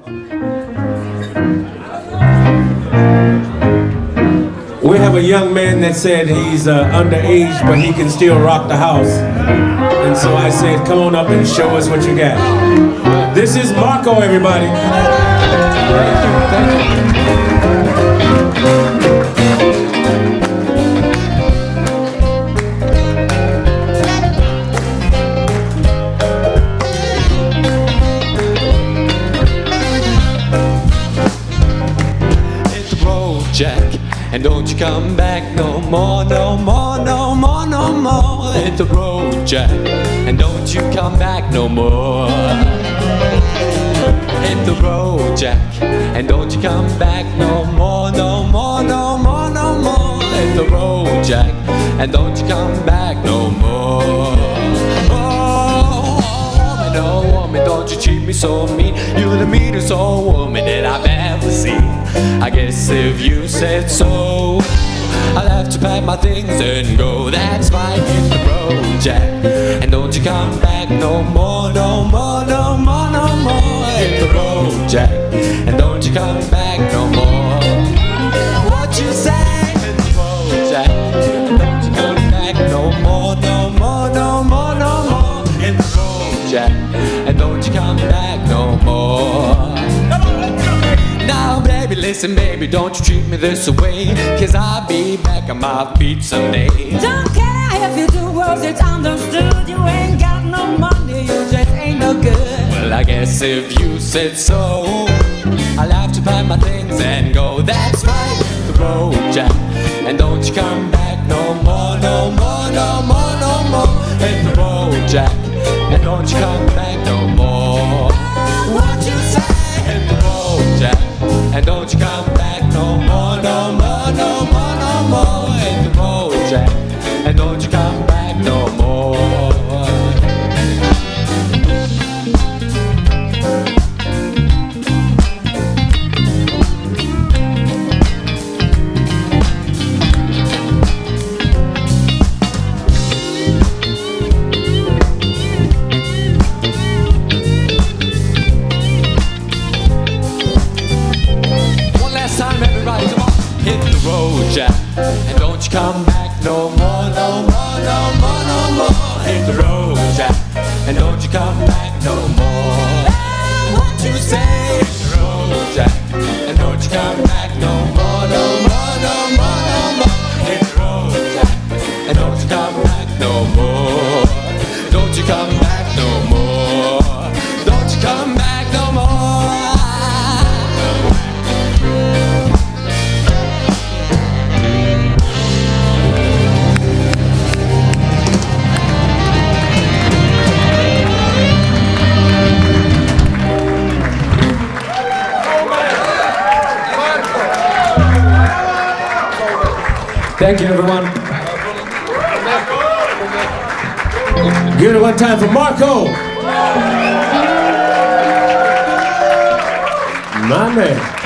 We have a young man that said he's underage, but he can still rock the house. And so I said, come on up and show us what you got. This is Marco, everybody. Thank you, thank Hit the road, Jack, and don't you come back no more, no more, no more, no more. Hit the road, Jack, and don't you come back no more. Hit the road, Jack, and don't you come back no more, no more, no more, no more. Hit the road, Jack, and don't you come back no more. Oh, woman, don't you treat me so mean. You're the meanest old woman that I've ever seen. I guess if you said so, I'll have to pack my things and go. That's fine. Hit the road, Jack, and don't you come back no more, no more, no more, no more. Hit the road, Jack, and don't you come back no more. What you say? Hit the road, Jack, and don't you come back no more, no more, no more, no more. Hit the road, Jack, and don't you come back no more. Now baby, listen baby, don't you treat me this way, 'cause I'll be back on my feet someday. Don't care if you do worse, it's understood. You ain't got no money, you just ain't no good. Well, I guess if you said so, I'll have to pack my things and go. That's right, hit the road, Jack, and don't you come back no more, no more, no more, no more. Hit the road, Jack, and don't you come back no more. What you say? Hit the road, Jack, and don't you come back no more, no more, no more, no more. Hit the road, Jack, and don't you come back no more. Hit the road, Jack, and don't you come back no more, no more, no more, no more. Hit the road, Jack, and don't you come back no more. What you say? Hit the road, Jack, and don't you come back no more, no more, no more, no more. Hit the road, Jack, and don't you come back no more. Don't you come back no more. Don't you come back no more. Thank you, everyone. Give it one time for Marco. My man.